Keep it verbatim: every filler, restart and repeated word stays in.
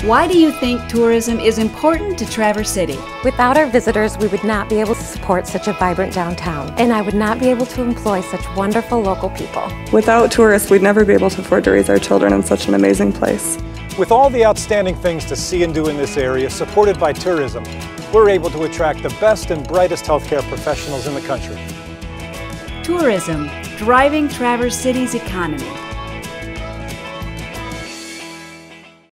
Why do you think tourism is important to Traverse City? Without our visitors, we would not be able to support such a vibrant downtown, and I would not be able to employ such wonderful local people. Without tourists, we'd never be able to afford to raise our children in such an amazing place. With all the outstanding things to see and do in this area, supported by tourism, we're able to attract the best and brightest healthcare professionals in the country. Tourism, driving Traverse City's economy.